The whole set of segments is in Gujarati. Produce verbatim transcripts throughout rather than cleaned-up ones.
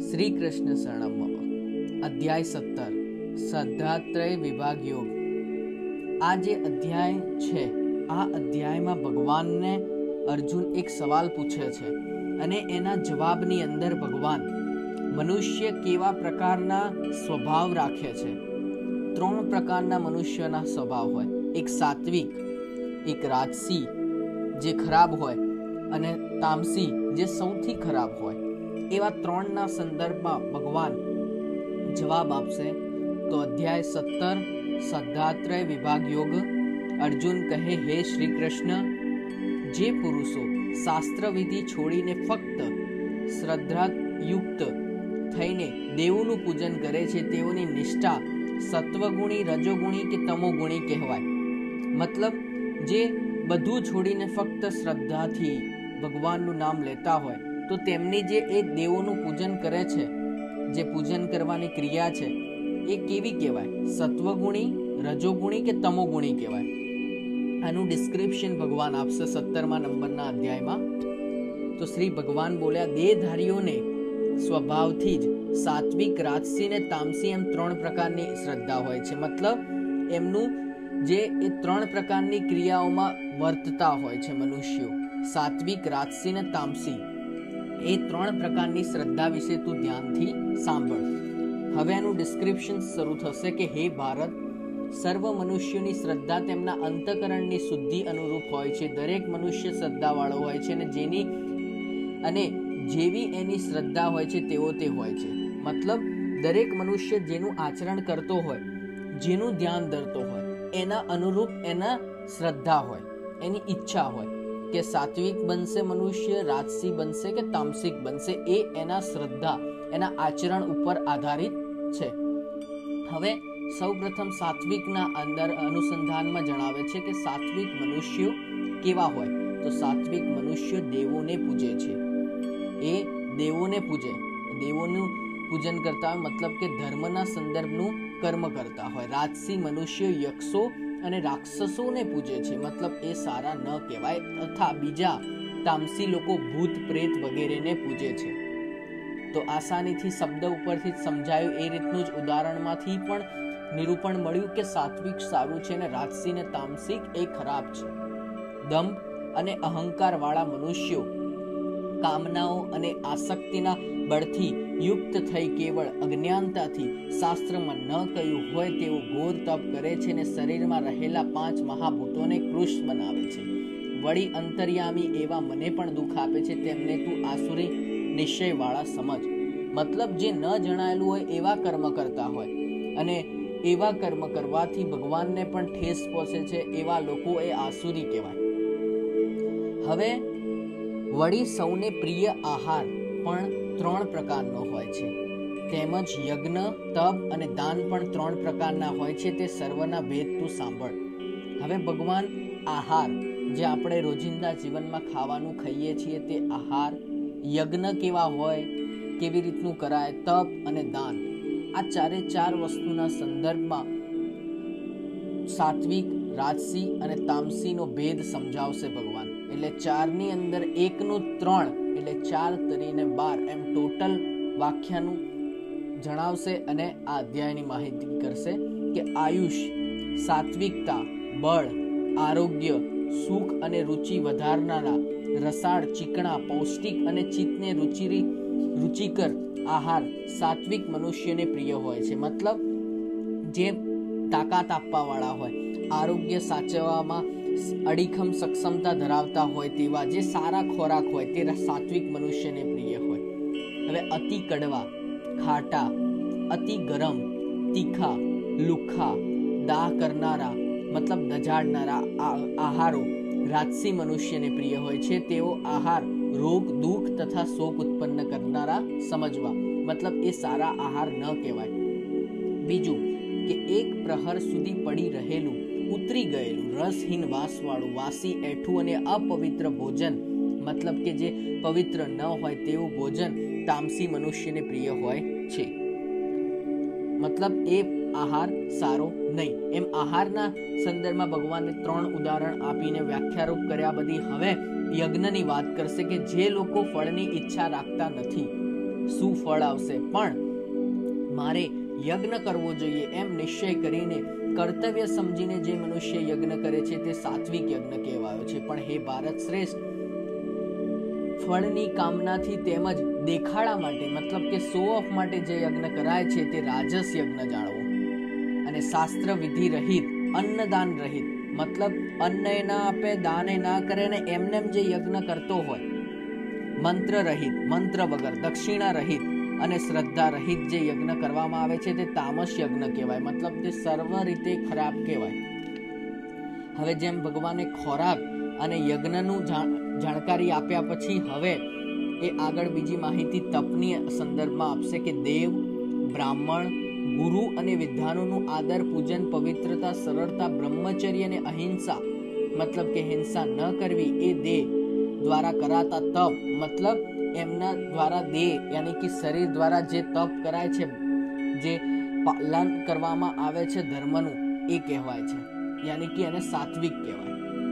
શ્રી કૃષ્ણ શરણમ મમ. અધ્યાય સત્તર શ્રદ્ધાત્રય વિભાગ યોગ. આ જે અધ્યાય છે, આ અધ્યાયમાં ભગવાનને અર્જુન એક સવાલ પૂછે છે અને એના જવાબની અંદર ભગવાન મનુષ્ય કેવા પ્રકારના સ્વભાવ રાખે છે. ત્રણ પ્રકારના મનુષ્યના સ્વભાવ હોય, એક સાત્વિક, એક રાજસી જે ખરાબ હોય અને તામસી જે સૌથી ખરાબ હોય. એવા ત્રણના સંદર્ભમાં ભગવાન જવાબ આપશે. તો અધ્યાય સત્તર શ્રદ્ધાત્રય વિભાગ યોગ. અર્જુન કહે, હે શ્રી કૃષ્ણ, જે પુરુષો શાસ્ત્ર વિધિ છોડીને ફક્ત શ્રદ્ધાયુક્ત થઈને દેવોનું પૂજન કરે છે, તેઓની નિષ્ઠા સત્વગુણી, રજોગુણી કે તમોગુણી કહેવાય. મતલબ જે બધું છોડીને ફક્ત શ્રદ્ધાથી ભગવાનનું નામ લેતા હોય, તો તેમની જે એ દેવોનું પૂજન કરે છે, જે પૂજન કરવાની ક્રિયા છે, એ કેવી કહેવાય? સત્વગુણી, રજોગુણી કે તમોગુણી કહેવાય. આનું ડિસ્ક્રિપ્શન ભગવાન આપશે સત્તરમા નંબરના અધ્યાયમાં. તો શ્રી ભગવાન બોલ્યા, દેહધારીઓને સ્વભાવથી જ સાત્વિક, રાજસી ને તામસી એમ ત્રણ પ્રકારની શ્રદ્ધા હોય છે. મતલબ એમનું જે એ ત્રણ પ્રકારની ક્રિયાઓમાં વર્તતા હોય છે મનુષ્યો, સાત્વિક, રાજસી ને તામસી. એ ત્રણ પ્રકારની શ્રદ્ધા વિશે તું ધ્યાનથી સાંભળ. હવે એનું ડિસ્ક્રિપ્શન શરૂ થશે કે હે ભારત, સર્વ મનુષ્યોની શ્રદ્ધા તેમના અંતઃકરણની શુદ્ધિ અનુરૂપ હોય છે. દરેક મનુષ્ય શ્રદ્ધાવાળો હોય છે અને જેની અને જેવી એની શ્રદ્ધા હોય છે તેવો તે હોય છે. મતલબ દરેક મનુષ્ય જેનું આચરણ કરતો હોય, જેનું ધ્યાન ધરતો હોય, એના અનુરૂપ એના શ્રદ્ધા હોય, એની ઈચ્છા હોય કે સાત્વિક બનશે મનુષ્ય, રાજસી બનશે કે તામસિક બનશે. એ એના શ્રદ્ધા, એના આચરણ ઉપર આધારિત છે. હવે સૌપ્રથમ સાત્વિકના અંદર અનુસંધાનમાં જણાવે છે કે સાત્વિક મનુષ્યો કેવા હોય. તો સાત્વિક મનુષ્ય દેવોને પૂજે છે. એ દેવોને પૂજે, દેવોનું પૂજન કરતા હોય, મતલબ કે ધર્મના સંદર્ભનું કર્મ કરતા હોય. રાજસી મનુષ્ય યક્ષો અને રાક્ષસોને પૂજે છે, મતલબ એ સારા ન કહેવાય. તથા બીજા તામસી લોકો ભૂત, પ્રેત વગેરેને પૂજે છે. તો આસાનીથી શબ્દ ઉપરથી સમજાયું એ રીતનું જ ઉદાહરણમાંથી પણ નિરૂપણ મળ્યું કે સાત્વિક સારું છે અને રાજસી ને તામસિક એ ખરાબ છે. દંભ અને અહંકાર વાળા મનુષ્યો કામનાઓ અને આસક્તિના બળથી યુક્ત થઈ કેવળ અજ્ઞાનતાથી શાસ્ત્રમાં ન કહ્યું હોય તેવું ઘોર તપ કરે છે અને શરીરમાં રહેલા પાંચ મહાભૂતોને કૃશ બનાવે છે. વળી અંતર્યામી એવા મને પણ દુઃખ આપે છે, તેમને તું આસુરી નિશ્ચય વાળા સમજ. મતલબ જે ન જણાયેલું હોય એવા કર્મ કરતા હોય અને એવા કર્મ કરવાથી ભગવાનને પણ ઠેસ પહોંચે છે, એવા લોકો એ આસુરી કહેવાય. હવે વળી સૌને પ્રિય આહાર પણ ત્રણ પ્રકારનો હોય છે. તેમજ યજ્ઞ, તપ અને દાન પણ ત્રણ પ્રકારના હોય છે. તે સર્વના ભેદ તું સાંભળ. હવે ભગવાન આહાર, જે આપણે રોજિંદા જીવનમાં ખાવાનું ખાઈએ છીએ, તે આહાર, યજ્ઞ કેવા હોય, કેવી રીતનું કરાય, તપ અને દાન, આ ચારે ચાર વસ્તુના સંદર્ભમાં સાત્વિક, રાજસી અને તામસીનો ભેદ સમજાવશે ભગવાન. એટલે ચારની અંદર એકનું ત્રણ એટલે ચાર તરીને બાર એમ ટોટલ વાક્યનું જણાવશે અને આ અધ્યાયની માહિતી કરશે કે આયુષ, સાત્વિકતા, બળ, આરોગ્ય, સુખ અને રુચિ વધારનારા, રસાળ, ચીકણા, પૌષ્ટિક અને ચિત્તને રુચિરી રુચિકર આહાર સાત્વિક મનુષ્યને પ્રિય હોય છે. મતલબ જે તાકાત આપવા વાળા હોય, આરોગ્ય સાચવવામાં અડીખમ સક્ષમતા ધરાવતા હોય તેવા જે સારા ખોરાક હોય તે સાત્વિક મનુષ્યને પ્રિય હોય. હવે અતિ કડવા, ખાટા, અતિ ગરમ, તીખા, લુખા, દાહ કરનારા, મતલબ દજાડનારા આહારો રાજસી મનુષ્યને પ્રિય હોય છે. તેઓ આહાર રોગ, દુઃખ તથા શોક ઉત્પન્ન કરનારા સમજવા. મતલબ એ સારા આહાર ન કહેવાય. બીજું કે એક પ્રહર સુધી પડી રહેલું, ઉતરી ગયેલું, રસહીન વાસવાળું, વાસી, એઠું અને અપવિત્ર ભોજન, મતલબ કે જે પવિત્ર ન હોય તેવું ભોજન તામસી મનુષ્યને પ્રિય હોય છે. મતલબ એ આહાર સારો નહીં. એમ આહારના સંદર્ભમાં ભગવાને ત્રણ ઉદાહરણ આપીને વ્યાખ્યારૂપ કર્યા બધી. હવે યજ્ઞની વાત કરશે કે જે લોકો ફળની ઈચ્છા રાખતા નથી, શું ફળ આવશે, પણ મારે યજ્ઞ કરવો જોઈએ એમ નિશ્ચય કરીને કર્તવ્ય સમજીને જે મનુષ્ય યજ્ઞ કરે છે તે સાત્વિક યજ્ઞ કહેવાયો છે. પણ હે ભારત શ્રેષ્ઠ, ફળની કામનાથી તેમજ દેખાડા માટે મતલબ કે શો ઓફ માટે જે યજ્ઞ કરાય છે તે રાજસ યજ્ઞ જાણવો. અને શાસ્ત્ર વિધિ રહિત, અન્નદાન રહિત મતલબ અન્ન ના આપે, દાન ના કરે ને એમને જે યજ્ઞ કરતો હોય, મંત્ર રહિત, મંત્ર વગર, દક્ષિણા રહિત અને શ્રદ્ધા રહિત જે યજ્ઞ કરવામાં આવે છે તે તામસ યજ્ઞ કહેવાય. મતલબ તે સર્વ રીતે ખરાબ કહેવાય. હવે જેમ ભગવાને ખોરાક અને યજ્ઞનું જાણકારી આપ્યા પછી હવે એ આગળ બીજી માહિતી તપની સંદર્ભમાં આપશે કે દેવ, બ્રાહ્મણ, ગુરુ અને વિદ્વાનોનું આદર, પૂજન, પવિત્રતા, સરળતા, બ્રહ્મચર્ય અને અહિંસા મતલબ કે હિંસા ન કરવી એ દેહ દ્વારા કરાતા તપ મતલબ એમના દ્વારા દેહ યાની કે શરીર દ્વારા જે તપ કરાય છે, જે પાલન કરવામાં આવે છે ધર્મનું, એ કહેવાય છે, યાની કે એને સાત્વિક કહેવાય.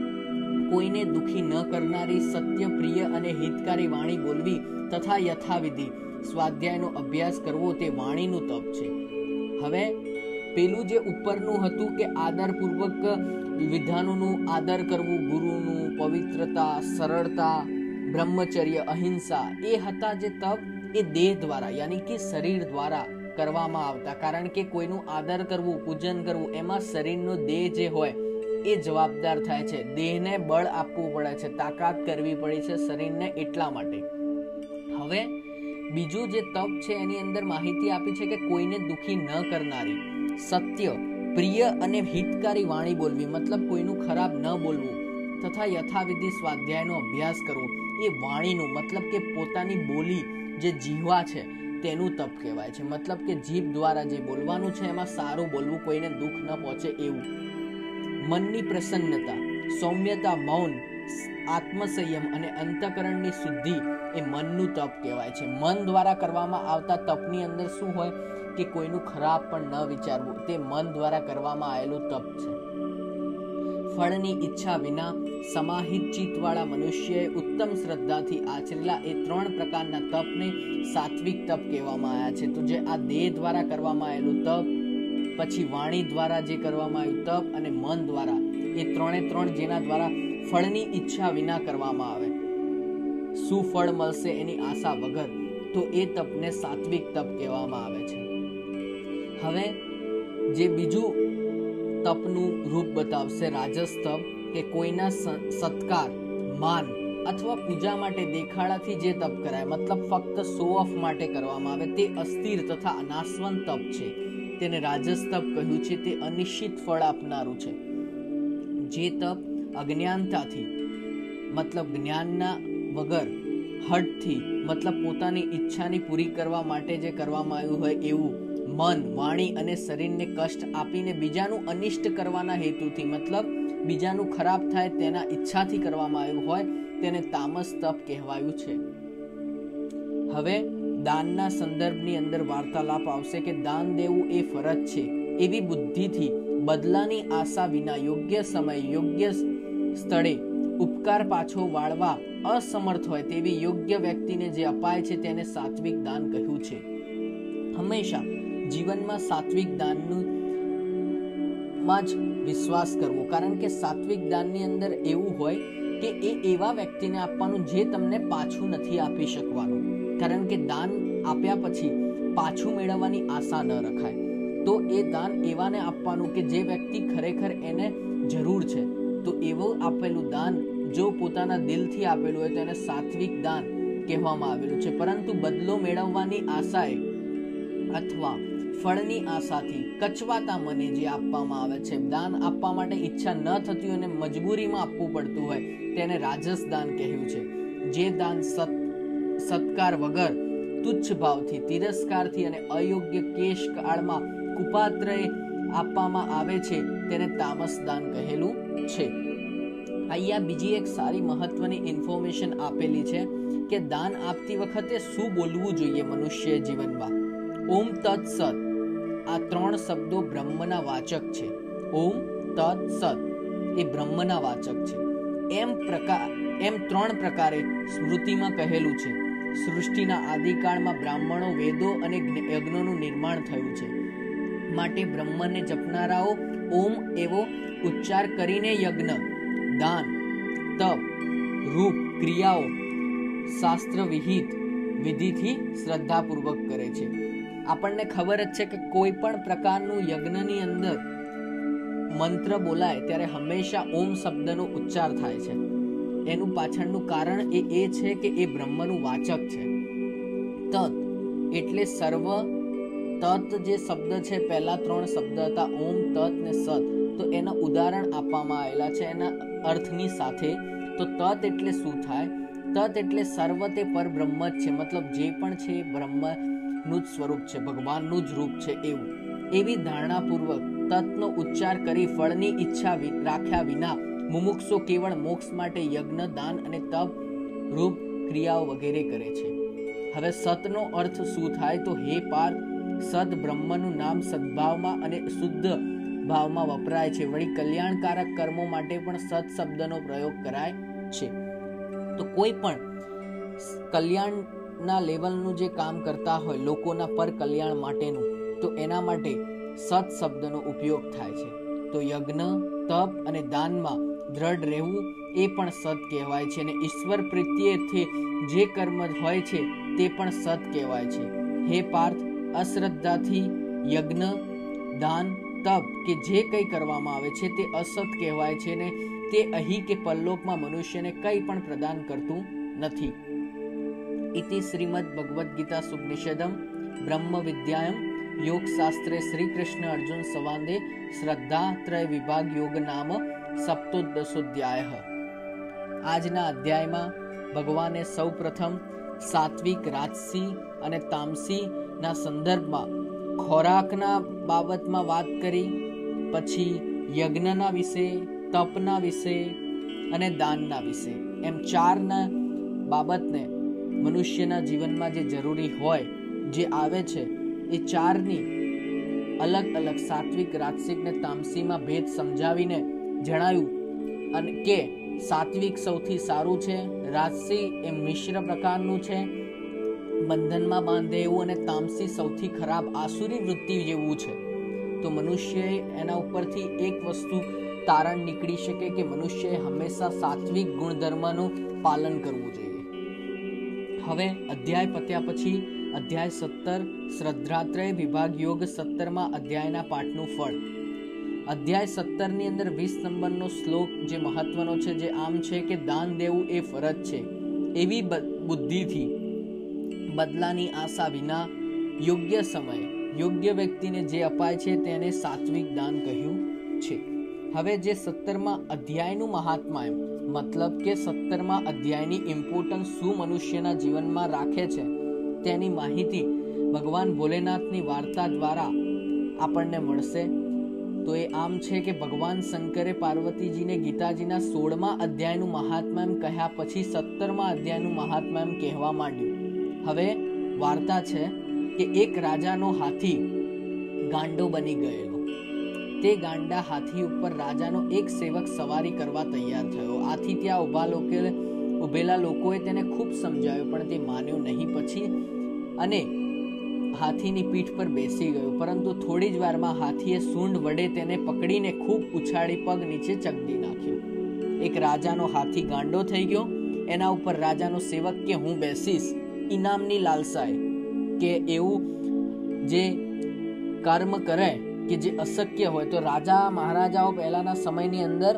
કોઈને દુખી ન કરનારી, સત્ય, પ્રિય અને હિતકારી વાણી બોલવી તથા યથાવિધિ સ્વાધ્યાયનો અભ્યાસ કરવો તે વાણીનું તપ છે. હવે પેલું જે ઉપરનું હતું કે આદરપૂર્વક વિધાનોનું આદર કરવું, ગુરુનું, પવિત્રતા, સરળતા, બ્રહ્મચર્ય, અહિંસા, એ હતા જે તપ એ દેહ દ્વારા યાની કે શરીર દ્વારા કરવામાં આવતા. કારણ કે કોઈનું આદર કરવું, પૂજન કરવું એમાં શરીરનો દેહ જે હોય એ જવાબદાર થાય છે. દેહને બળ આપવું પડે છે, તાકાત કરવી પડે છે શરીરને, એટલા માટે. હવે બીજું જે તપ છે એની અંદર માહિતી આપી છે કે કોઈને દુખી ન કરનારી, સત્ય, પ્રિય અને હિતકારી વાણી બોલવી મતલબ કોઈનું ખરાબ ન બોલવું તથા યથાવિધિ સ્વાધ્યાયનો અભ્યાસ કરવો એ વાણીનું મતલબ કે પોતાની બોલી જે જીહવા છે તેનું તપ કહેવાય છે. મતલબ કે જીભ દ્વારા જે બોલવાનું છે એમાં સારું બોલવું, કોઈને દુઃખ ન પહોંચે એવું. મનની પ્રસન્નતા, સૌમ્યતા, મૌન, આત્મસંયમ અને અંતઃકરણની શુદ્ધિ એ મનનું તપ કહેવાય છે. મન દ્વારા કરવામાં આવતા તપની અંદર શું હોય કે કોઈનું ખરાબ પણ ન વિચારવું, તે મન દ્વારા કરવામાં આવેલું તપ છે. ફળની ઈચ્છા વિના સમાહિત ચિત્તવાળા મનુષ્યએ ઉત્તમ શ્રદ્ધાથી આચરેલા એ ત્રણ પ્રકારના તપને સાત્વિક તપ કહેવામાં આવ્યા છે. તો જે આ દેહ દ્વારા કરવામાં આવેલું તપ, પછી વાણી દ્વારા જે કરવામાં આવ્યું તપ અને મન દ્વારા, એ ત્રણે ત્રણ જેના દ્વારા ફળની ઈચ્છા વિના કરવામાં આવે, શું ફળ મળશે એની આશા વગર, તો એ તપને સાત્વિક તપ કહેવામાં આવે છે. હવે જે બીજું તપનું રૂપ બતાવશે રાજસ તપ, કે કોઈના સત્કાર, માન અથવા પૂજા માટે દેખાડાથી જે તપ કરાય મતલબ ફક્ત શો ઓફ માટે કરવામાં આવે તે અસ્થિર તથા અનાસ્વન તપ છે. તેને રાજસ તપ કહ્યું છે. તે અનિશ્ચિત ફળ આપનારું છે. જે તપ અજ્ઞાનતાથી મતલબ જ્ઞાનના વગર, હઠથી મતલબ પોતાની ઈચ્છાની પૂરી કરવા માટે જે કરવામાં આવ્યું હોય એવું મન, વાણી અને શરીરને કષ્ટ આપીને બીજાનું અનિષ્ટ કરવાના હેતુથી મતલબ બીજાનું ખરાબ થાય તેના ઈચ્છાથી કરવામાં આવ્યું હોય તેને તામસ તપ કહેવાયું છે. હવે દાનના સંદર્ભની અંદર વાર્તાલાપ આવશે કે દાન દેવું એ ફરજ છે એવી બુદ્ધિથી બદલાની આશા વિના યોગ્ય સમય, યોગ્ય સ્થળે ઉપકાર પાછો વાળવા અસમર્થ હોય તેવી યોગ્ય વ્યક્તિને જે અપાય છે તેને સાત્વિક દાન કહ્યું છે. હંમેશા જીવનમાં સાત્વિક દાનનું માં જ વિશ્વાસ કરવો, કારણ કે સાત્વિક દાનની અંદર એવું હોય કે એ એવા વ્યક્તિને આપવાનું જે તમને પાછું નથી આપી શકવાનું. કારણ કે દાન આપ્યા પછી પાછું મેળવવાની આશા ન રખાય. તો એ દાન એવાને આપવાનું કે જે વ્યક્તિ ખરેખર એને જરૂર છે. તો એવું આપેલું દાન જો પોતાના દિલથી આપેલું હોય તો એને સાત્વિક દાન કહેવામાં આવેલું છે. પરંતુ બદલો મેળવવાની આશાએ અથવા ફળની આશાથી કચવાતા મને જે આપવામાં આવે છે, દાન આપવા માટે ઈચ્છા ન થતી અને મજબૂરીમાં આપવું પડતું હોય તેને રાજસ દાન કહ્યું છે. જે દાન સત સત્કાર વગર, તુચ્છ ભાવથી, તિરસ્કારથી અને અયોગ્ય કેશ કાળમાં કુપાત્રએ આપવામાં આવે છે તેને તામસ દાન કહેલું છે. અહીંયા બીજી એક સારી મહત્વની ઇન્ફોર્મેશન આપેલી છે કે દાન આપતી વખતે શું બોલવું જોઈએ મનુષ્ય જીવનમાં. ઓમ તત્ સત આ ત્રણ શબ્દો બ્રહ્મના વાચક છે. ઓમ તત્ સત એ બ્રહ્મના વાચક છે. એમ પ્રકાર એમ ત્રણ પ્રકારે સ્મૃતિમાં કહેલું છે. સૃષ્ટિના આદિકાળમાં બ્રાહ્મણો, વેદો અને યજ્ઞોનું નિર્માણ થયું છે. માટે બ્રહ્મને જપનારાઓ ઓમ એવો ઉચ્ચાર કરીને યજ્ઞ, દાન, તપ રૂપ ક્રિયાઓ શાસ્ત્ર વિહિત વિધિથી શ્રદ્ધાપૂર્વક કરે છે. આપણને ખબર જ છે કે કોઈ પણ પ્રકારનું યજ્ઞની અંદર મંત્ર બોલાય ત્યારે હંમેશા ઓમ શબ્દનો ઉચ્ચાર થાય છે. એનું પાછળનું કારણ એ એ છે કે એ બ્રહ્મનું વાચક છે. તત એટલે સર્વ. તત જે શબ્દ છે, પહેલા ત્રણ શબ્દ હતા ઓમ, તત ને સત, તો એના ઉદાહરણ આપવામાં આવેલા છે એના અર્થની સાથે. તો તત એટલે શું થાય? તત એટલે સર્વ તે પરબ્રહ્મ જ છે, મતલબ જે પણ છે એ બ્રહ્મનું જ સ્વરૂપ છે, ભગવાનનું જ રૂપ છે. એવું એવી ધારણાપૂર્વક તત્નો ઉચ્ચાર કરી ફળની ઈચ્છા રાખ્યા વિના મુમુક્ષો કેવળ મોક્ષ માટે યજ્ઞ, દાન અને તપ રૂપ ક્રિયાઓ વગેરે કરે છે. હવે સતનો અર્થ શું થાય? તો હે પાર્થ, સદ બ્રહ્મનું નામ સદભાવમાં અને શુદ્ધ ભાવમાં વપરાય છે. વળી કલ્યાણકારક કર્મો માટે પણ સત શબ્દનો પ્રયોગ કરાય છે. તો કોઈ પણ કલ્યાણના લેવલનું જે કામ કરતા હોય, લોકોના પર કલ્યાણ માટેનું, તો એના માટે સત શબ્દનો ઉપયોગ થાય છે. તો યજ્ઞ, તપ અને દાનમાં દ્રઢ રહેવું એ પણ સત કહેવાય છે. અને ઈશ્વર પ્રીત્યર્થે જે કર્મ હોય છે તે પણ સત કહેવાય છે. હે પાર્થ, અશ્રદ્ધાથી યજ્ઞ, દાન, તપ કે જે કંઈ કરવામાં આવે છે તે અસત કહેવાય છે ને તે અહીં કે પરલોકમાં મનુષ્યને કંઈ પણ પ્રદાન કરતું નથી. ઇતિ શ્રીમદ ભગવદ્ ગીતા સુપનિષદમ બ્રહ્મ વિદ્યાયમ યોગ શાસ્ત્રે શ્રી કૃષ્ણ અર્જુન સંવાદે શ્રદ્ધા ત્રય વિભાગ યોગ નામ સપ્તોદશોધ્યાય. આજના અધ્યાયમાં ભગવાને સૌ પ્રથમ સાત્વિક, રાજસી અને તામસી ના સંદર્ભમાં ખોરાકના બાબતમાં વાત કરી. પછી યજ્ઞના વિશે, તપના વિશે અને દાનના વિશે, એમ ચારના બાબતને મનુષ્યના જીવનમાં જે જરૂરી હોય, જે આવે છે, એ ચારની અલગ અલગ સાત્વિક, રાજસિક ને તામસીમાં ભેદ સમજાવીને જણાવ્યું અને કે સાત્વિક સૌથી સારું છે, રાજસી એ મિશ્ર પ્રકારનું છે, બંધનમાં બાંધે એવું, અને તામસી સૌથી ખરાબ આસુરી વૃત્તિ જેવું છે. તો મનુષ્યએ એના ઉપરથી એક વસ્તુ તારણ નીકળી શકે કે મનુષ્યએ હંમેશા સાત્વિક ગુણધર્મનું પાલન કરવું જોઈએ. હવે અધ્યાય પત્યા પછી અધ્યાય સત્તર શ્રદ્ધાત્રય વિભાગ યોગ સત્તરમાં અધ્યાયના પાઠનું ફળ. અધ્યાય સત્તર ની અંદર વીસ નંબરનો શ્લોક જે મહત્વનો છે, જે આમ છે કે દાન દેવું એ ફરજ છે, એવી બુદ્ધિથી બદલાની આશા વિના યોગ્ય સમયે યોગ્ય વ્યક્તિને જે અપાય છે તેને સાત્વિક દાન કહ્યું છે. હવે જે સત્તરમાં અધ્યાયનું મહાત્મા, એમ મતલબ કે સત્તરમાં અધ્યાયની ઇમ્પોર્ટન્સ શું મનુષ્યના જીવનમાં રાખે છે તેની માહિતી ભગવાન ભોલેનાથની વાર્તા દ્વારા આપણને મળશે. તો એ આમ છે કે ભગવાન શંકરે પાર્વતીજીને ગીતાજીના સોળમા અધ્યાયનું મહાત્મા એમ કહ્યા પછી સત્તરમા અધ્યાયનું મહાત્મા એમ કહેવા માંડ્યું. હવે વાર્તા છે કે એક રાજાનો હાથી ગાંડો બની ગયેલો. તે ગાંડા હાથી ઉપર રાજાનો એક સેવક સવારી કરવા તૈયાર થયો. આથી ત્યાં ઉભા લોકો ઉભેલા લોકોએ તેને ખૂબ સમજાવ્યો, પણ તે માન્યો નહીં. પછી અને હાથીની પીઠ પર બેસી ગયો, પરંતુ થોડી જ વારમાં હાથીએ સૂંઢ વડે તેને પકડીને ખૂબ ઉછાળી પગ નીચે ચગડી નાખ્યો. એક રાજાનો હાથી ગાંડો થઈ ગયો. એના ઉપર રાજાનો સેવક કે હું બેસીશ ઇનામની લાલસાએ, કે એવું જે કર્મ કરે કે જે અશક્ય હોય. તો રાજા મહારાજાઓ પહેલાના સમયની અંદર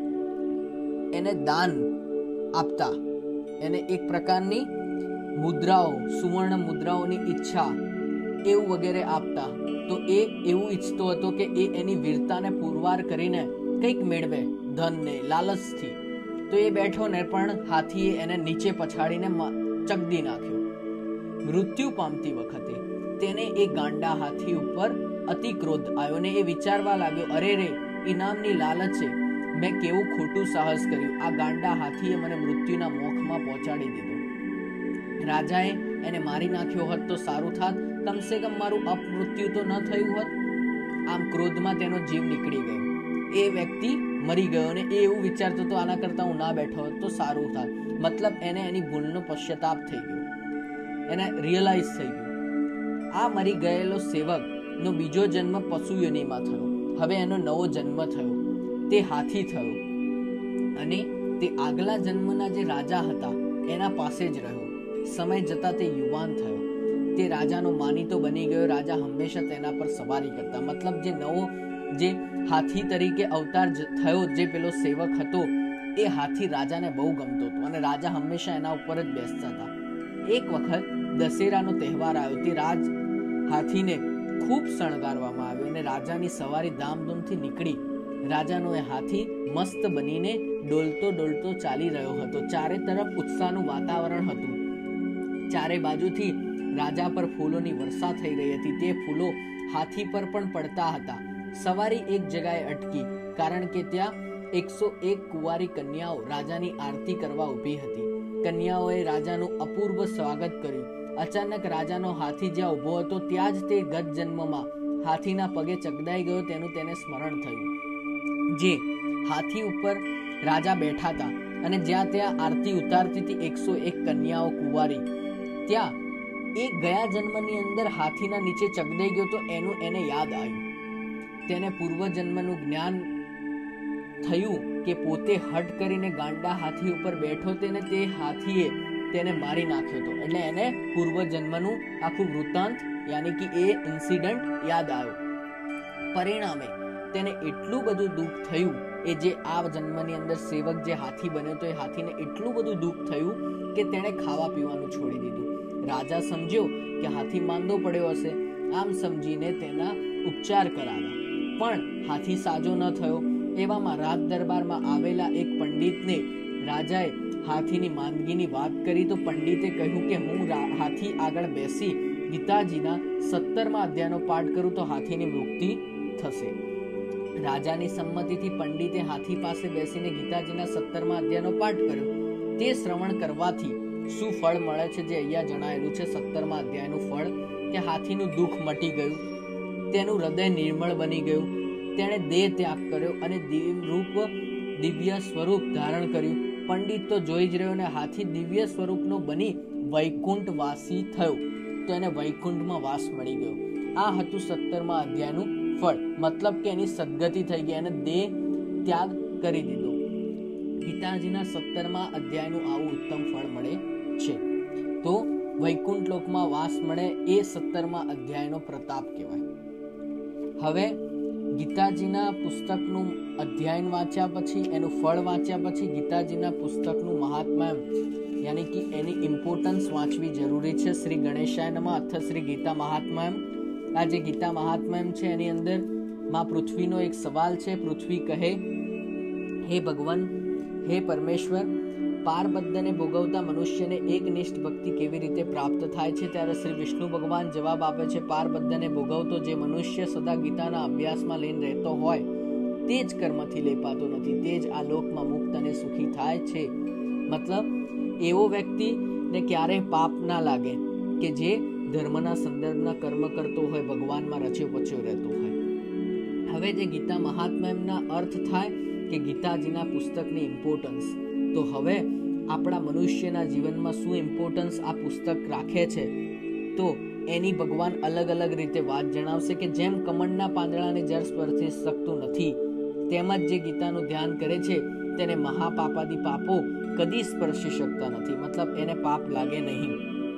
એને દાન આપતા, એને એક પ્રકારની મુદ્રાઓ, સુવર્ણ મુદ્રાઓની ઈચ્છા એવું વગેરે આપતા. તો એ એવું ઈચ્છતો હતો કે એ એની વીરતાને પુરવાર કરીને કંઈક મેળવે, ધનને લાલચથી. તો એ બેઠો ને પણ હાથીએ એને નીચે પછાડીને ચગડી નાખ્યો. મૃત્યુ પામતી વખતે તેને એ ગાંડા હાથી ઉપર અતિ ક્રોધ આવ્યો ને એ વિચારવા લાગ્યો, અરે રે, ઇનામની લાલચે મેં કેવું ખોટું સાહસ કર્યું. આ ગાંડા હાથીએ મને મૃત્યુના મોખમાં પહોંચાડી દીધો. રાજાએ એને મારી નાખ્યો હોત તો સારું થાત, કમસે કમ મારું અપમૃત્યુ તો ન થયું હોત. આમ ક્રોધમાં તેનો જીવ નીકળી ગયો. એ વ્યક્તિ મરી ગયો અને એ એવું વિચારતો હતો, આના કરતા હું ના બેઠો હોત તો સારું થાત. મતલબ એને એની ભૂલનો પશ્ચાતાપ થઈ ગયો. એને રિયલાઇઝ થઈ ગયું. આ મરી ગયેલો સેવક નો બીજો જન્મ પશુ યોનિમાં થયો. હવે એનો નવો જન્મ થયો, તે હાથી થયો અને તે આગલા જન્મના જે રાજા હતા એના પાસે જ રહ્યો. સમય જતા તે યુવાન થયો, તે રાજાનો માનીતો બની ગયો. રાજા હંમેશા તેના પર સવારી કરતા. મતલબ જે નવો જે હાથી તરીકે અવતાર થયો જે પેલો સેવક હતો એ હાથી રાજાને બહુ ગમતો હતો અને રાજા હંમેશા એના ઉપર જ બેસતા હતા. એક વખત દશેરાનો તહેવાર આવ્યો. તે રાજ હાથીને ખૂબ શણગારવામાં આવ્યો અને રાજાની સવારી ધામધૂમથી નીકળી. રાજાનો એ હાથી મસ્ત બનીને ડોલતો ડોલતો ચાલી રહ્યો હતો. ચારે તરફ ઉત્સાહનું વાતાવરણ હતું. ચારે બાજુથી રાજા પર ફૂલોની વર્ષા થઈ રહી હતી. તે ફૂલો હાથી પર પણ પડતા હતા. સવારી એક જગ્યાએ અટકી, કારણ કે ત્યાં એકસો એક કુંવારી કન્યાઓ રાજાની આરતી કરવા ઊભી હતી. કન્યાઓએ રાજાનું અપૂર્વ સ્વાગત કર્યું. અચાનક રાજાનો હાથી જ્યાં ઊભો હતો ત્યાં જ તે ગત જન્મમાં હાથીના પગે ચગદાઈ ગયો તેનું તેને સ્મરણ થયું. જે હાથી ઉપર રાજા બેઠા હતા અને જ્યાં ત્યાં આરતી ઉતારતી હતી એકસો એક કન્યાઓ કુંવારી, ત્યાં એ ગયા જન્મની અંદર હાથીના નીચે ચગદાઈ ગયો તો એનું એને યાદ આવ્યું. તેને પૂર્વ જન્મનું જ્ઞાન થયું કે પોતે હટ કરીને ગાંડા હાથી ઉપર બેઠો તેને તે હાથીએ તેને મારી નાખ્યો હતો. એટલે એને પૂર્વ જન્મનું આખું વૃત્તાંત યાની કે એ ઇન્સિડન્ટ યાદ આવ્યો. પરિણામે તેને એટલું બધું દુઃખ થયું. એ જે આ જન્મની અંદર સેવક જે હાથી બન્યો તો એ હાથીને એટલું બધું દુઃખ થયું કે તેણે ખાવા પીવાનું છોડી દીધું. રાજા સમજ્યો કે હાથી માંદો પડ્યો હશે, આમ સમજીને તેના ઉપચાર કરાવ્યા, પણ હાથી સાજો ન થયો. એવામાં રાજ દરબારમાં આવેલા એક પંડિતને રાજાએ હાથીની માંદગીની વાત કરી તો પંડિતે કહ્યું કે હું હાથી આગળ બેસી ગીતાજીના સત્તરમા અધ્યાયનો પાઠ કરું તો હાથીની મુક્તિ થશે. રાજાની સંમતિથી પંડિતે હાથી પાસે બેસીને ગીતાજીના સત્તરમા અધ્યાયનો પાઠ કર્યો. તે શ્રવણ કરવાથી શું ફળ મળે છે જે અહીંયા જણાવેલું છે સત્તરમા અધ્યાયનું ફળ, કે હાથીનું દુઃખ મટી ગયું, તેનું હૃદય નિર્મળ બની ગયું, તેણે દેહ ત્યાગ કર્યો અને દિવ્યરૂપ દિવ્ય સ્વરૂપ ધારણ કર્યું. પંડિત તો જોઈ જ રહ્યો ને હાથી દિવ્ય સ્વરૂપનો બની વૈકુંઠ વાસી થયો તો એને વૈકુંઠમાં વાસ મળી ગયો. આ હતું સત્તરમા અધ્યાયનું ફળ. મતલબ કે એની સદગતિ થઈ ગઈ અને દેહ ત્યાગ કરી દીધો. ગીતાજીના સત્તરમા અધ્યાયનું આવું ઉત્તમ ફળ મળે છે. તો વૈકુંઠ લોકમાં વાસ મળે એ સત્તરમા અધ્યાયનો પ્રતાપ કહેવાય. હવે ગીતાજીના પુસ્તકનું અધ્યયન વાંચ્યા પછી, એનું ફળ વાંચ્યા પછી ગીતાજીના પુસ્તકનું મહાત્મ્ય યાની કે એની ઇમ્પોર્ટન્સ વાંચવી જરૂરી છે. શ્રી ગણેશાય નમઃ અથ શ્રી ગીતા મહાત્મ્ય. આ જે ગીતા મહાત્મ્ય છે એની અંદર માં પૃથ્વીનો એક સવાલ છે. પૃથ્વી કહે, હે ભગવાન, હે પરમેશ્વર, પારબદ્ધને ભોગવતા મનુષ્યને એકનિષ્ઠ ભક્તિ કેવી રીતે પ્રાપ્ત થાય છે? ત્યારે શ્રી વિષ્ણુ ભગવાન જવાબ આપે છે, પારબદ્ધને ભોગવતો જે મનુષ્ય સદા ગીતાના અભ્યાસમાં લઈને રહેતો હોય તે જ કર્મથી લેપાતો નથી, તે જ આ લોકમાં મુક્ત અને સુખી થાય છે. મતલબ એવો વ્યક્તિને ક્યારેય પાપ ના લાગે કે જે ધર્મના સંદર્ભના કર્મ કરતો હોય, ભગવાનમાં રચ્યો પચ્યો રહેતો હોય. હવે જે ગીતા મહાત્મ્યના અર્થ થાય કે ગીતાજીના પુસ્તકની ઇમ્પોર્ટન્સ, તો હવે આપણા મનુષ્યના જીવનમાં શું ઇમ્પોર્ટન્સ આ પુસ્તક રાખે છે તો એની ભગવાન અલગ અલગ રીતે વાત જણાવશે. કે જેમ કમળના પાંદડાને જળ સ્પર્શી શકતું નથી તેમજ જે ગીતાનું ધ્યાન કરે છે તેને મહાપાપાદી પાપો કદી સ્પર્શી શકતા નથી. મતલબ એને પાપ લાગે નહીં.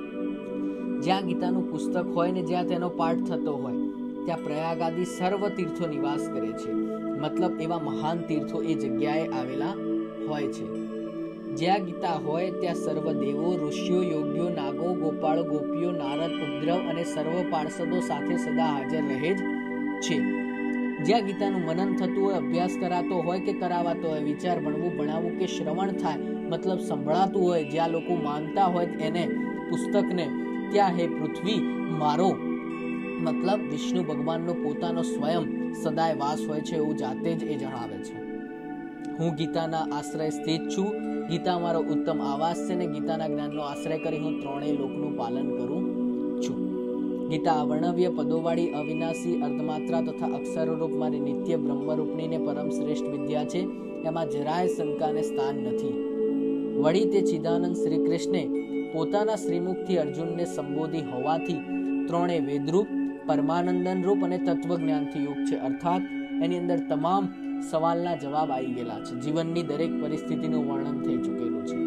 જ્યાં ગીતાનું પુસ્તક હોય ને જ્યાં તેનો પાઠ થતો હોય ત્યાં પ્રયાગ આદિ સર્વ તીર્થો નિવાસ કરે છે. મતલબ એવા મહાન તીર્થો એ જગ્યાએ આવેલા હોય છે. જ્યાં ગીતા હોય ત્યાં સર્વ દેવો, ઋષિઓ, યોગ્યો, નાગો, ગોપાળો, ગોપીઓ, નારદ, ઉપદ્રવ અને સર્વ પાર્ષદો સાથે સદા હાજર રહે જ છે. જ્યાં ગીતાનું મનન થતું હોય, અભ્યાસ કરાતો હોય કે કરાવાતો હોય, વિચાર ભણવું, ભણાવવું કે શ્રવણ થાય, મતલબ સંભળાતું હોય, જ્યાં લોકો માનતા હોય એને પુસ્તકને, ત્યાં હે પૃથ્વી મારો મતલબ વિષ્ણુ ભગવાનનો પોતાનો સ્વયં સદાય વાસ હોય છે એવું જાતે જ એ જણાવે છે. હું ગીતાના આશ્રય સ્થિત છું. ગીતા મારો ઉત્તમ આવાસ છે ને ગીતાના જ્ઞાનનો આશ્રય કરી હું ત્રણેય લોકનું પાલન કરું છું. ગીતા અવર્ણવ્ય પદોવાળી અવિનાશી અર્ધમાત્રા તથા અક્ષરરૂપ મારી નિત્ય બ્રહ્મરૂપની ને પરમ શ્રેષ્ઠ વિદ્યા છે. એમાં જરાય શંકાને સ્થાન નથી. વળી તે ચિદાનંદ શ્રી કૃષ્ણે પોતાના શ્રીમુખથી અર્જુનને સંબોધી હોવાથી ત્રણે વેદરૂપ, પરમાનંદન રૂપ અને તત્વજ્ઞાનથી યુક્ત છે. અર્થાત એની અંદર તમામ સવાલના જવાબ આવી ગયેલા છે. જીવનની દરેક પરિસ્થિતિનું વર્ણન થઈ ચૂકેલું છે.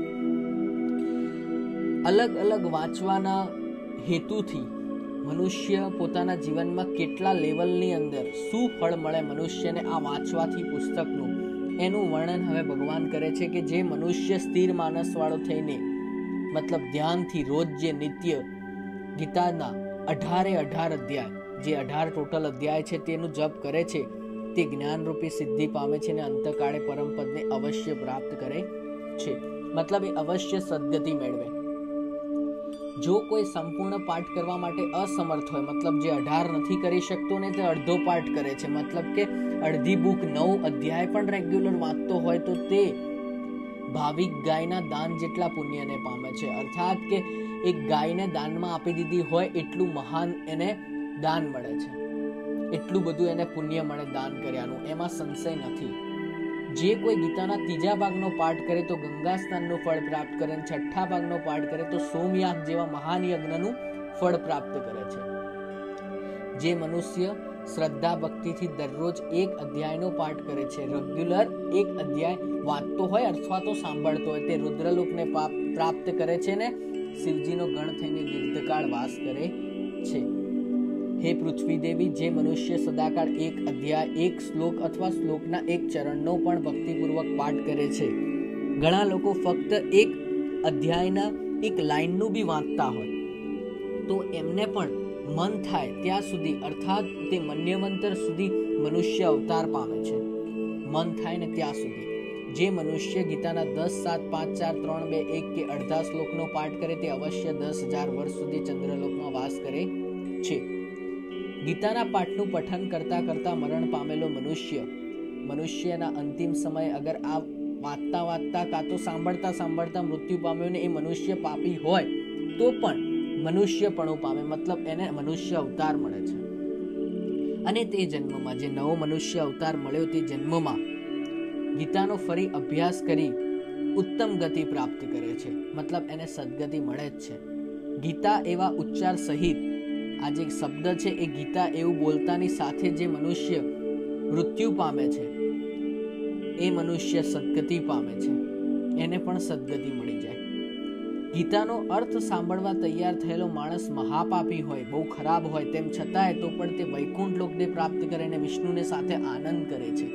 અલગ અલગ વાંચવાના હેતુથી મનુષ્ય પોતાના જીવનમાં કેટલા લેવલની અંદર શું ફળ મળે મનુષ્યને આ વાંચવાથી પુસ્તકનું, એનું વર્ણન હવે ભગવાન કરે છે કે જે મનુષ્ય સ્થિર માનસ વાળો થઈને મતલબ ધ્યાનથી રોજ જે નિત્ય ગીતાના અઢારે અઢાર અધ્યાય, જે અઢાર ટોટલ અધ્યાય છે તેનું જપ કરે છે, તે જ્ઞાનરૂપી સિદ્ધિ પામે છે અને અંતકાળે પરમપદને અવશ્ય પ્રાપ્ત કરે છે. મતલબ એ અવશ્ય સદગતિ મેળવે. જો કોઈ સંપૂર્ણ પાઠ કરવા માટે અસમર્થ હોય, મતલબ જે અઢાર નથી કરી શકતો ને તે અડધો પાઠ કરે છે, મતલબ કે અડધી બુક નવ અધ્યાય પણ રેગ્યુલર વાંચતો હોય તો તે ભાવિક ગાયના દાન જેટલા પુણ્યને પામે છે. અર્થાત કે એક ગાયને દાનમાં આપી દીધી હોય એટલું મહાન એને દાન મળે છે, એટલું બધું એને પુણ્ય મળે દાન કર્યાનું, એમાં સંશય નથી. જે કોઈ ગીતાના ત્રીજા ભાગનો પાઠ કરે તો ગંગા સ્નાનનું ફળ પ્રાપ્ત કરે, છઠ્ઠા ભાગનો પાઠ કરે તો સોમયાગ જેવા મહાન યજ્ઞનું ફળ પ્રાપ્ત કરે છે. જે મનુષ્ય શ્રદ્ધા ભક્તિથી દરરોજ એક અધ્યાયનો પાઠ કરે છે, રેગ્યુલર એક અધ્યાય વાંચતો હોય અથવા તો સાંભળતો હોય, તે રુદ્રલોકને પ્રાપ્ત કરે છે ને શિવજીનો ગણ થઈને દીર્ઘકાળ વાસ કરે છે. હે પૃથ્વી દેવી, જે મનુષ્ય સદાકાળ એક અધ્યાય, એક શ્લોક અથવા શ્લોકના એક ચરણનો પણ ભક્તિપૂર્વક પાઠ કરે છે. ઘણા લોકો ફક્ત એક અધ્યાયના એક લાઈનનું બી વાંચતા હોય તો એમને પણ મન થાય ત્યાં સુધી, અર્થાત તે મન્યવંતર સુધી મનુષ્ય અવતાર પામે છે. મન થાય ને ત્યાં સુધી જે મનુષ્ય ગીતાના દસ, સાત, પાંચ, ચાર, ત્રણ, બે, એક કે અડધા શ્લોકનો પાઠ કરે તે અવશ્ય દસ હજાર વર્ષ સુધી ચંદ્રલોકમાં વાસ કરે છે. ગીતાના પાઠનું પઠન કરતા કરતા મરણ પામેલો મનુષ્ય મનુષ્યના અંતિમ સમયે અગર આ વાંચતા વાંચતા કાં તો સાંભળતા સાંભળતા મૃત્યુ પામ્યો ને એ મનુષ્ય પાપી હોય તો પણ મનુષ્યપણું પામે, મતલબ એને મનુષ્ય અવતાર મળે છે. અને તે જન્મમાં જે નવો મનુષ્ય અવતાર મળ્યો તે જન્મમાં ગીતાનો ફરી અભ્યાસ કરી ઉત્તમ ગતિ પ્રાપ્ત કરે છે, મતલબ એને સદગતિ મળે જ છે. ગીતા એવા ઉચ્ચાર સહિત આ જે શબ્દ છે એ ગીતા એવું બોલતાની સાથે જે મનુષ્ય મૃત્યુ પામે છે એ મનુષ્ય સદગતિ પામે છે, એને પણ સદગતિ મળી જાય. ગીતાનો અર્થ સાંભળવા તૈયાર થયેલો માણસ મહાપાપી હોય, બહુ ખરાબ હોય, તેમ છતાંય તો પણ તે વૈકુંઠ લોકને પ્રાપ્ત કરે અને વિષ્ણુને સાથે આનંદ કરે છે.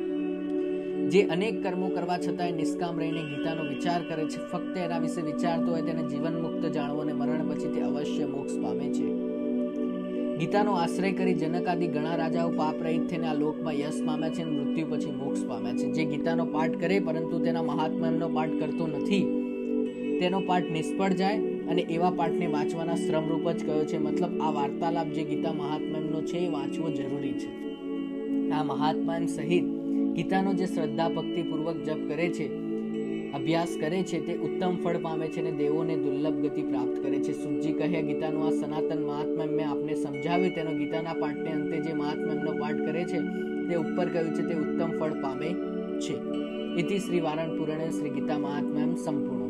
જે અનેક કર્મો કરવા છતાંય નિષ્કામ રહીને ગીતાનો વિચાર કરે છે, ફક્ત એના વિશે વિચારતો હોય તેને જીવન મુક્ત જાણવો અને મરણ પછી તે અવશ્ય મોક્ષ પામે છે. ગીતાનો આશ્રય કરી જનક આદિ ઘણા રાજાઓ પાપ રહિત થઈને આ લોકમાં યશ પામ્યા છે અને મૃત્યુ પછી મોક્ષ પામ્યા છે. જે ગીતાનો પાઠ કરે પરંતુ તેના મહાત્મ્યનો પાઠ કરતો નથી તેનો પાઠ નિષ્ફળ જાય અને એવા પાઠને વાંચવાના શ્રમરૂપ જ કયો છે. મતલબ આ વાર્તાલાપ જે ગીતા મહાત્મ્યનો છે એ વાંચવો જરૂરી છે. આ મહાત્મ્ય સહિત ગીતાનો જે શ્રદ્ધા ભક્તિ પૂર્વક જપ કરે છે, અભ્યાસ કરે છે, તે ઉત્તમ ફળ પામે છે અને દેવોને દુર્લભ ગતિ પ્રાપ્ત કરે છે. સુજી કહે, ગીતાનું આ સનાતન મહાત્મ્ય મેં આપને સમજાવ્યું, તેનો ગીતાના પાઠને અંતે જે મહાત્મ્યનો પાઠ કરે છે તે ઉપર કહ્યું છે તે ઉત્તમ ફળ પામે છે. ઇતિ શ્રી વારાણ પુરાણે શ્રી ગીતા મહાત્મ્યમ સંપૂર્ણ.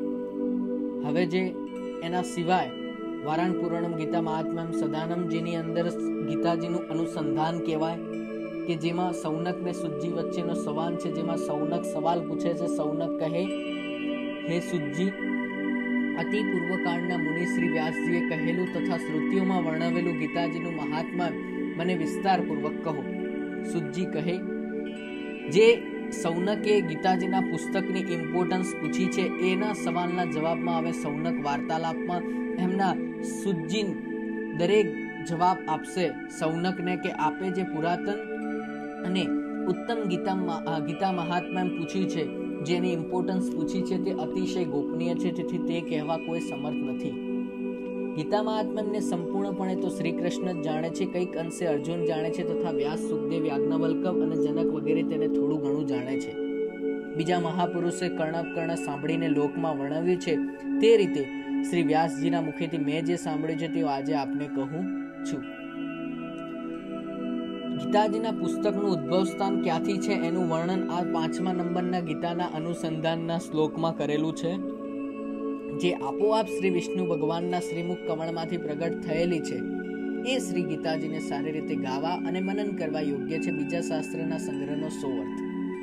હવે જે એના સિવાય વારાણ પુરાણમ ગીતા મહાત્મ્યમ સદાનમ, જેની અંદર ગીતાજીનું અનુસંધાન કહેવાય કે જેમાં સૌનક ને સુજી વચ્ચેનો સંવાદ છે, જેમાં સૌનક સવાલ પૂછે છે. સૌનક કહે, હે સુજી, અતિ પૂર્વકાળના મુનિ શ્રી વ્યાસજીએ કહેલું તથા શ્રુતિઓમાં વર્ણવેલું ગીતાજીનું મહાત્મ્ય મને વિસ્તારપૂર્વક કહો. સુજી કહે, જે સૌનકે ગીતાજીના પુસ્તકની ઇમ્પોર્ટન્સ પૂછી છે એના સવાલના જવાબમાં હવે સૌનક વાર્તાલાપમાં એમના સુજી દરેક જવાબ આપશે સૌનકને કે આપે જે પુરાતન અને ઉત્તમ ગીતા ગીતા મહાત્મ્ય પૂછ્યું છે, જેની ઇમ્પોર્ટન્સ પૂછી છે તે અતિશય ગોપનીય છે, તેથી તે કહેવા કોઈ સમર્થ નથી. ગીતા મહાત્મ્યને સંપૂર્ણપણે તો શ્રી કૃષ્ણ જ જાણે છે, કંઈક અંશે અર્જુન જાણે છે તથા વ્યાસ, સુખદેવ, યાજ્ઞવલ્ક્ય અને જનક વગેરે તેને થોડું ઘણું જાણે છે. બીજા મહાપુરુષે કર્ણકર્ણ સાંભળીને લોકમાં વર્ણવ્યું છે તે રીતે શ્રી વ્યાસજીના મુખેથી મેં જે સાંભળ્યું છે તે આજે આપને કહું છું. ગીતાજીના પુસ્તકનું ઉદ્ભવ સ્થાન ક્યાંથી છે એનું વર્ણન આ પાંચમા નંબરના ગીતાના અનુસંધાનના શ્લોકમાં કરેલું છે. જે આપોઆપ શ્રી વિષ્ણુ ભગવાનના શ્રીમુખ કમળમાંથી પ્રગટ થયેલી છે, એ શ્રી ગીતાજીને સારી રીતે ગાવા અને મનન કરવા યોગ્ય છે. બીજા શાસ્ત્રના સંગ્રહનો સો અર્થ.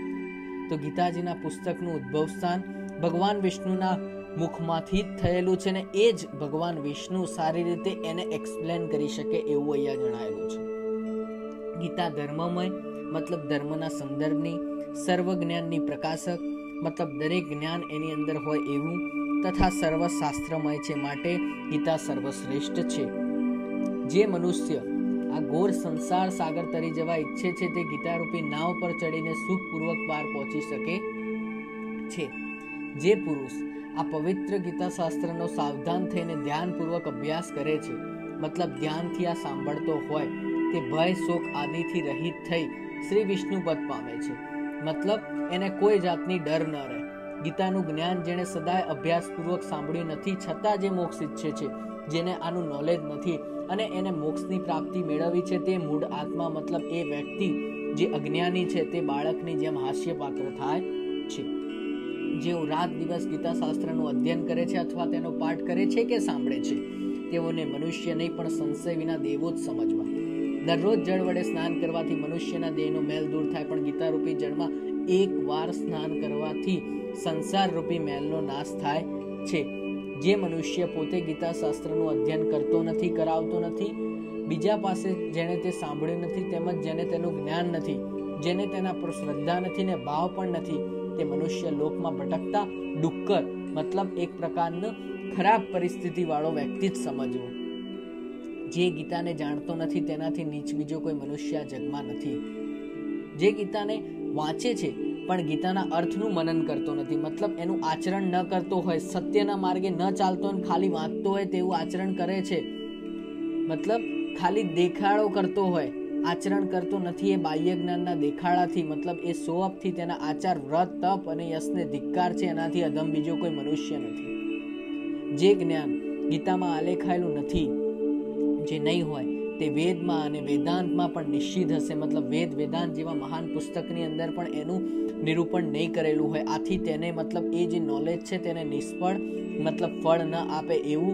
તો ગીતાજીના પુસ્તકનું ઉદ્ભવ સ્થાન ભગવાન વિષ્ણુના મુખમાંથી જ થયેલું છે ને એ જ ભગવાન વિષ્ણુ સારી રીતે એને એક્સપ્લેન કરી શકે એવું અહીંયા જણાયેલું છે. ગીતા ધર્મમય મતલબ ધર્મના સંદર્ભની, સર્વ જ્ઞાનની પ્રકાશક મતલબ દરેક જ્ઞાન એની અંદર હોય એવું, તથા સર્વશાસ્ત્રમય છે, માટે ગીતા સર્વશ્રેષ્ઠ છે. જે મનુષ્ય આ ઘોર સંસાર સાગર તરી જવા ઈચ્છે છે તે ગીતારૂપી નાવ પર ચડીને સુખપૂર્વક પાર પહોંચી શકે છે. જે પુરુષ આ પવિત્ર ગીતા શાસ્ત્રનો સાવધાન થઈને ધ્યાનપૂર્વક અભ્યાસ કરે છે, મતલબ ધ્યાનથી આ સાંભળતો હોય, તે ભય શોક આદિથી રહિત થઈ શ્રી વિષ્ણુ પદ પામે છે. મતલબ એને કોઈ જાતની ડર ન રહે. ગીતાનું જ્ઞાન જેણે સદાય અભ્યાસપૂર્વક સાંભળ્યું નથી છતાં જે મોક્ષ ઈચ્છે છે, જેને આનું નોલેજ નથી અને એને મોક્ષની પ્રાપ્તિ મેળવી છે, તે મૂળ આત્મા મતલબ એ વ્યક્તિ જે અજ્ઞાની છે તે બાળકની જેમ હાસ્ય પાત્ર થાય છે. જેઓ રાત દિવસ ગીતા શાસ્ત્રનું અધ્યયન કરે છે અથવા તેનો પાઠ કરે છે કે સાંભળે છે, તેઓને મનુષ્ય નહીં પણ સંશય વિના દેવો જ સમજવા. દરરોજ જળ વડે સ્નાન કરવાથી મનુષ્યના દેહનો મેલ દૂર થાય, પણ ગીતા રૂપી જળમાં એક વાર સ્નાન કરવાથી સંસાર રૂપી મેલનો નાશ થાય છે. જે મનુષ્ય પોતે ગીતા શાસ્ત્રનું અધ્યયન કરતો નથી, કરાવતો નથી, બીજા પાસે જેને તે સાંભળ્યું નથી, તેમજ જેને તેનું જ્ઞાન નથી, જેને તેના પર શ્રદ્ધા નથી ને ભાવ પણ નથી, તે મનુષ્ય લોકમાં ભટકતા ડુક્કર મતલબ એક પ્રકારનો ખરાબ પરિસ્થિતિ વાળો વ્યક્તિ જ સમજવો. જે ગીતાને જાણતો નથી તેનાથી નીચ બીજો કોઈ મનુષ્ય જગમાં નથી. જે ગીતાને વાંચે છે પણ ગીતાના અર્થનું મનન કરતો નથી, મતલબ એનું આચરણ ન કરતો હોય, સત્યના માર્ગે ન ચાલતો હોય, ખાલી વાંચતો હોય તેવું આચરણ કરે છે, મતલબ ખાલી દેખાડો કરતો હોય, આચરણ કરતો નથી, એ બાહ્ય જ્ઞાનના દેખાડાથી મતલબ એ સોઅપથી તેના આચાર વ્રત તપ અને યશને ધિક્કાર છે, એનાથી અધમ બીજો કોઈ મનુષ્ય નથી. જે જ્ઞાન ગીતામાં આલેખાયેલું નથી, જે નહીં હોય તે વેદમાં અને વેદાંતમાં પણ નિશ્ચિત હશે, મતલબ વેદ વેદાંત જેવા મહાન પુસ્તકની અંદર પણ એનું નિરૂપણ નહીં કરેલું હોય. આથી તેને મતલબ એ જે નોલેજ છે તેને નિષ્ફળ મતલબ ફળ ન આપે એવું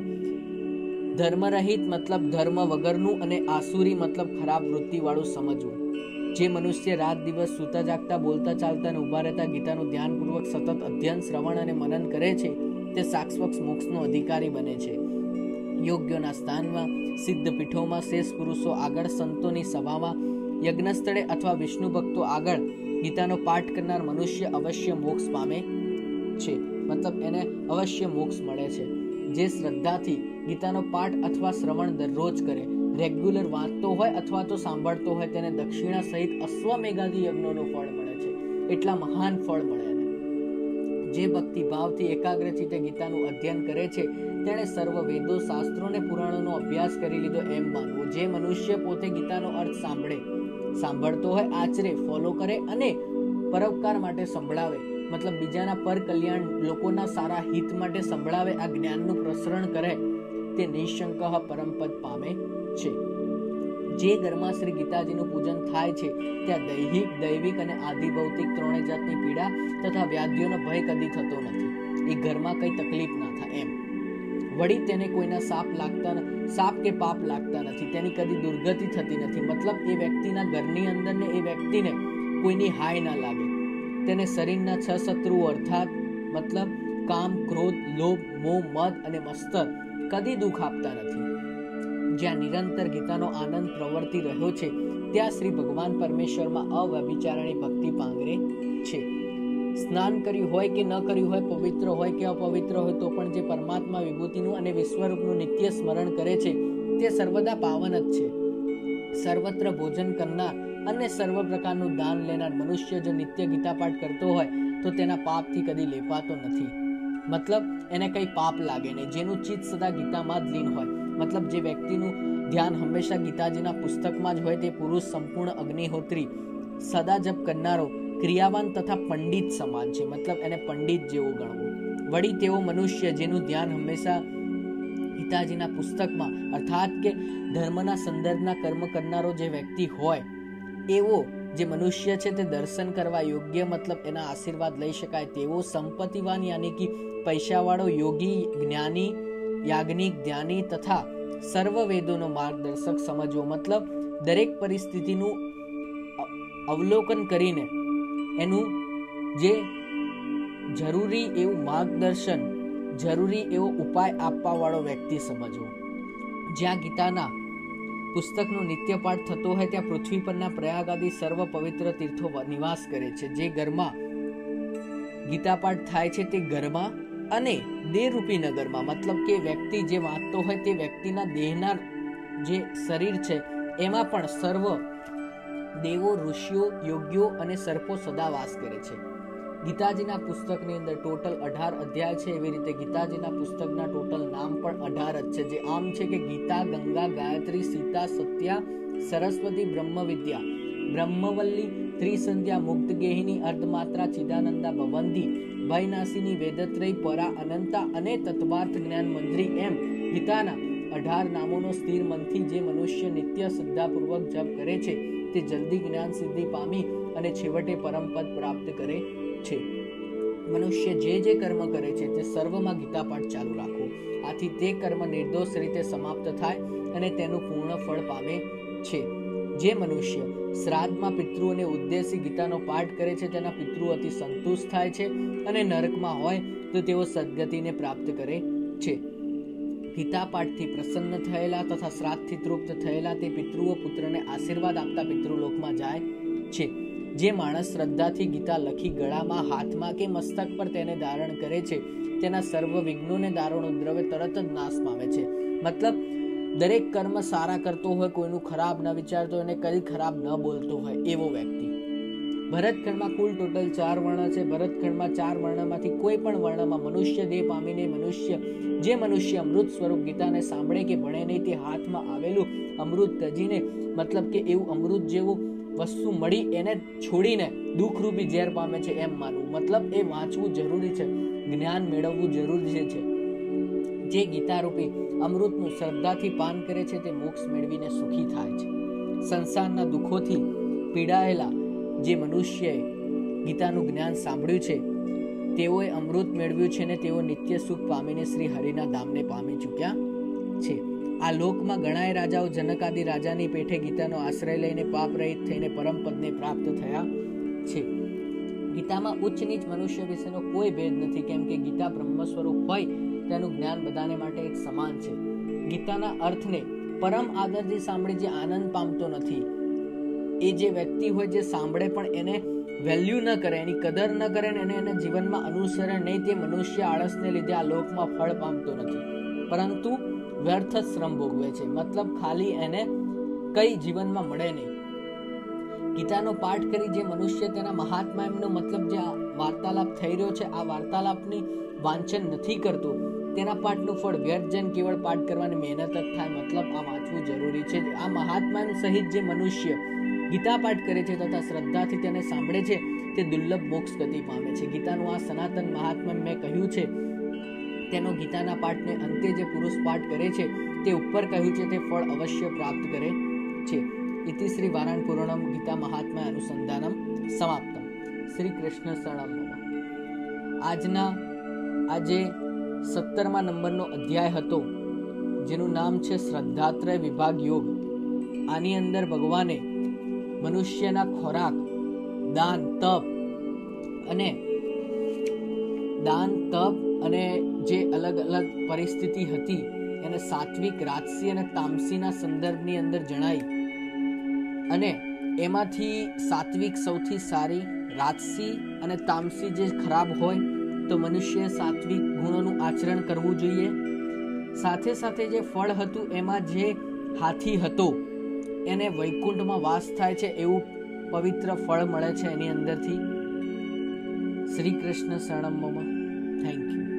ધર્મરહિત મતલબ ધર્મ વગરનું અને આસુરી મતલબ ખરાબ વૃત્તિ વાળું સમજવું. જે મનુષ્ય રાત દિવસ સૂતા જાગતા બોલતા ચાલતા અને ઉભા રહેતા ગીતાનું ધ્યાનપૂર્વક સતત અધ્યયન શ્રવણ અને મનન કરે છે, તે શાશ્વત મોક્ષનો અધિકારી બને છે. યોગ્યોના સ્થાનમાં, સિદ્ધ પીઠોમાં, શેષ પુરુષો આગળ, સંતોની સભામાં, યજ્ઞ સ્થળે અથવા વિષ્ણુ ભક્તો આગળ ગીતાનો પાઠ કરનાર મનુષ્ય અવશ્ય મોક્ષ પામે છે, મતલબ એને અવશ્ય મોક્ષ મળે છે. જે શ્રદ્ધાથી ગીતાનો પાઠ અથવા શ્રવણ દરરોજ કરે, રેગ્યુલર વાંચતો હોય અથવા તો સાંભળતો હોય, તેને દક્ષિણા સહિત અશ્વમેઘાદી યજ્ઞોનું ફળ મળે છે. એટલા મહાન ફળ મળે એને. જે ભક્તિ ભાવથી એકાગ્ર ચિત્તે ગીતાનું અધ્યયન કરે છે, તેણે સર્વ વેદો શાસ્ત્રો ને પુરાણોનો અભ્યાસ કરી લીધો એમ માનવું. જે મનુષ્ય પોતે ગીતાનો અર્થ સાંભળે, સાંભળતો હોય, આચરે, ફોલો કરે અને પરોપકાર માટે સંભળાવે, મતલબ બીજાના પર કલ્યાણ, લોકોના સારા હિત માટે સંભળાવે, આ જ્ઞાનનું પ્રસરણ કરે, તે નિઃશંક પરમપદ પામે છે. જે ઘરમાં શ્રી ગીતાજીનું પૂજન થાય છે ત્યાં દૈહિક, દૈવિક અને આધિભૌતિક ત્રણે જાતની પીડા તથા વ્યાધિઓનો ભય કદી થતો નથી. એ ઘરમાં કઈ તકલીફ ના થાય એમ. વળી તેને કોઈના સાપ લાગતા સાપ કે પાપ લાગતા નથી, તેની કદી દુર્ગતિ થતી નથી, મતલબ એ વ્યક્તિના ઘરની અંદર ને એ વ્યક્તિને કોઈની હાય ના લાગે. તેને શરીરના છ શત્રુઓ અર્થાત મતલબ કામ, ક્રોધ, લોભ, મોહ, મદ અને મત્સર કદી દુઃખ આપતા નથી. જ્યાં નિરંતર ગીતાનો આનંદ પ્રવર્તી રહ્યો છે, ત્યાં શ્રી ભગવાન પરમેશ્વરમાં અવ્યભિચારણી ભક્તિ પાંગરે છે. સ્નાન કર્યું હોય કે ન કર્યું હોય, પવિત્ર હોય કે અપવિત્ર હોય, તો પણ જે પરમાત્મા વિભૂતિનું અને વિશ્વરૂપનું નિત્ય સ્મરણ કરે છે, તે સર્વદા પાવન જ છે. સર્વત્ર ભોજન કરનાર અને સર્વ પ્રકારનું દાન લેનાર મનુષ્ય જો નિત્ય ગીતા પાઠ કરતો હોય તો તેના પાપથી કદી લેપાતો નથી, મતલબ એને કઈ પાપ લાગે નહીં. જેનું ચિત્ત સદા ગીતામાં જ લીન હોય, મતલબ જે વ્યક્તિનું ધ્યાન હંમેશા ગીતાજીના પુસ્તકમાં જ હોય, તે પુરુષ સંપૂર્ણ અગ્નિહોત્રી, સદા જપ કરનારો, ક્રિયાવાન તથા પંડિત સમાન છે, મતલબ એને પંડિત જેવો ગણવું. વળી તેવો મનુષ્ય જેનું ધ્યાન હંમેશા ગીતાજીના પુસ્તકમાં અર્થાત કે ધર્મના સંદર્ભના કર્મ કરનારો જે વ્યક્તિ હોય, એવો જે મનુષ્ય છે તે દર્શન કરવા યોગ્ય, મતલબ એના આશીર્વાદ લઈ શકાય તેવો, સંપત્તિવાન યાની કે પૈસાવાળો, યોગી, જ્ઞાની, યાજ્ઞિક, ધ્યાની તથા સર્વ વેદોનો માર્ગદર્શક સમજવો, મતલબ દરેક પરિસ્થિતિનું અવલોકન કરીને એનું જે જરૂરી એવું માર્ગદર્શન, જરૂરી એવો ઉપાય આપવા વાળો વ્યક્તિ સમજવો. જ્યાં ગીતાના પુસ્તકનો નિત્ય પાઠ થતો હોય ત્યાં પૃથ્વી પરના પ્રયાગ આદિ સર્વ પવિત્ર તીર્થો નિવાસ કરે છે. જે ઘરમાં ગીતા પાઠ થાય છે તે ઘરમાં અને દેહરૂપી નગરમાં, મતલબ કે વ્યક્તિ જે વાંચતો હોય તે વ્યક્તિના દેહના જે શરીર છે એમાં પણ સર્વ દેવો, ઋષિઓ, યોગ્યો અને સર્પો સદા વાસ કરે છે. ગીતાજીના પુસ્તકની અંદર ટોટલ અઢાર અધ્યાય છે. એવી રીતે ગીતાજીના પુસ્તકના ટોટલ નામ પણ અઢાર જ છે, જે આમ છે કે ગીતા, ગંગા, ગાયત્રી, સીતા, સત્યા, સરસ્વતી, બ્રહ્મ વિદ્યા, બ્રહ્મવલ્લી, ત્રિસંધ્યા, મુક્તગેહિની, અર્ધમાત્રા, ચિદાનંદા, ભવંતી, ભયનાશિની, વેદત્રય, પરા, અનંતા અને તત્વાર્થ જ્ઞાન મંત્રી એમ ગીતાના અઢાર નામોનો સ્થિર મનથી જે મનુષ્ય નિત્ય શ્રદ્ધાપૂર્વક જપ કરે છે તે જલ્દી જ્ઞાન સિદ્ધિ પામી અને છેવટે પરમ પદ પ્રાપ્ત કરે છે. મનુષ્ય જે જે કર્મ કરે છે તે સર્વમાં ગીતા પાઠ ચાલુ રાખવો. આથી તે કર્મ નિર્દોષ રીતે સમાપ્ત થાય અને તેનું પૂર્ણ ફળ પામે છે. જે મનુષ્ય શ્રાદ્ધમાં પિતૃઓને ઉદ્દેશી ગીતાનો પાઠ કરે છે તેના પિતૃઓ અતિ સંતુષ્ટ થાય છે અને નરકમાં હોય તો તેઓ સદગતિને પ્રાપ્ત કરે છે. ગીતા પાઠથી પ્રસન્ન થયેલા તથા શ્રાદ્ધથી તૃપ્ત થયેલા તે પિતૃઓ પુત્રને આશીર્વાદ આપતા પિતૃલોકમાં જાય છે. જે માણસ શ્રદ્ધાથી ગીતા લખી ગળામાં, હાથમાં કે મસ્તક પર તેને ધારણ કરે છે તેના સર્વ વિઘ્નોને દારૂણ દ્રવ્ય તરત જ નાશ પામે છે. મતલબ દરેક કર્મ સારા કરતો હોય, કોઈનું ખરાબ ન વિચારતો અને કઈ ખરાબ ન બોલતો હોય એવો વ્યક્તિ. ભરતખંડમાં કુલ ટોટલ ચાર વર્ણ છે. ભરતખંડમાં ચાર વર્ણમાંથી કોઈ પણ વર્ણમાં મનુષ્ય દેહ પામીને મનુષ્ય જે મનુષ્ય અમૃત સ્વરૂપ ગીતાને સાંભળે કે ભણે નહીં તે હાથમાં આવેલું અમૃત તજીને, મતલબ કે એવું અમૃત જેવું વસ્તુ મળી એને છોડીને દુઃખરૂપી ઝેર પામે છે એમ માનવું. મતલબ એ વાંચવું જરૂરી છે, જ્ઞાન મેળવવું જરૂરી છે. જે ગીતા રૂપી અમૃતનું શ્રદ્ધાથી પાન કરે છે તે મોક્ષ મેળવીને સુખી થાય છે. સંસારના દુઃખોથી પીડાયેલા જે મનુષ્યએ ગીતાનું જ્ઞાન સાંભળ્યું છે તેઓએ અમૃત મેળવ્યું છે અને તેઓ નિત્ય સુખ પામીને શ્રી હરિના ધામને પામી ચૂક્યા છે. આ લોકમાં ઘણાય રાજાઓ જનક આદિ રાજાની પેઠે ગીતાનો આશ્રય લઈને પાપ રહિત થઈને પરમ પદને પ્રાપ્ત થયા છે. ગીતામાં ઉચ્ચ નીચ મનુષ્ય વિશેનો કોઈ ભેદ નથી, કેમ કે ગીતા બ્રહ્મ સ્વરૂપ હોય તેનું જ્ઞાન બધાને માટે એક સમાન છે. ગીતાના અર્થને પરમ આદરથી સાંભળી જે આનંદ પામતો નથી એ જે વ્યક્તિ હોય જે સાંભળે પણ એને વેલ્યુ ન કરે, એની કદર ન કરે અને એના જીવનમાં અનુસરણ નહીં, તે મનુષ્ય આળસને લીધે આ લોકમાં ફળ પામતો નથી પરંતુ વ્યર્થ શ્રમ ભોગવે છે. મતલબ ખાલી એને કઈ જીવનમાં મળે નહીં. ગીતાનો પાઠ કરી જે મનુષ્ય તેના મહાત્મા એમનો મતલબ જે વાર્તાલાપ થઈ રહ્યો છે આ વાર્તાલાપની વાંચન નથી કરતો તેના પાઠનું ફળ વ્યર્થ જન કેવળ પાઠ કરવાની મહેનત જ થાય. મતલબ આ વાંચવું જરૂરી છે. આ મહાત્મા સહિત જે મનુષ્ય ગીતા પાઠ કરે છે તથા શ્રદ્ધાથી તેને સાંભળે છે તે દુર્લભ મોક્ષ ગતિ પામે છે. ગીતાનું આ સનાતન મહાત્મા મેં કહ્યું છે તેનો ગીતાના પાઠને અંતે જે પુરુષ પાઠ કરે છે તે ઉપર કહ્યું છે તે ફળ અવશ્ય પ્રાપ્ત કરે છે. ઇતિ શ્રી વારાણ પૂર્ણમ ગીતા મહાત્મા અનુસંધાનમ સમાપ્તમ. શ્રી કૃષ્ણ શરણમ. આજના આજે સત્તરમા નંબરનો અધ્યાય હતો જેનું નામ છે શ્રદ્ધાત્રય વિભાગ યોગ. આની અંદર ભગવાને મનુષ્યના ખોરાક, દાન, તપ અને દાન તપ અને જે અલગ અલગ પરિસ્થિતિ હતી એને સાત્વિક, રાજસી અને તામસીના સંદર્ભની અંદર જણાઈ અને એમાંથી સાત્વિક સૌથી સારી, રાજસી અને તામસી જે ખરાબ હોય તો મનુષ્ય સાત્વિક ગુણોનું આચરણ કરવું જોઈએ. સાથે સાથે જે ફળ હતું એમાં જે હાથી હતો એને વૈકુંઠમાં વાસ થાય છે એવું પવિત્ર ફળ મળે છે એની અંદરથી. શ્રી કૃષ્ણ શરણમ મમ. Thank you.